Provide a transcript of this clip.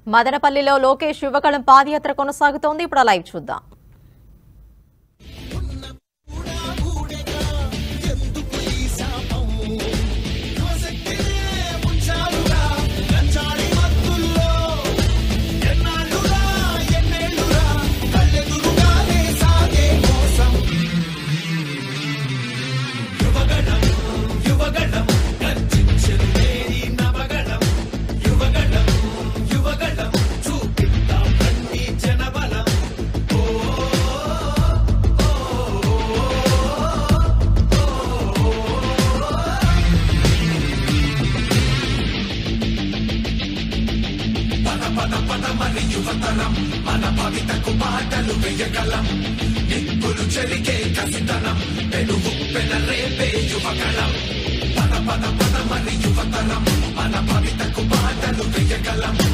మదనపల్లిలో లోకేష్ యువగళం పాదయాత్ర కొనసాగుతోంది. ఇప్పుడు లైవ్ చూద్దాం. యువతరం మన భవితకు పాటలు వేయగలం నిప్పులు చెరిగే కసితనం పెనుగు పెనరేపే యువగళం పద పద పద మరి యువతరం మన భవితకు పాటలు వేయగలం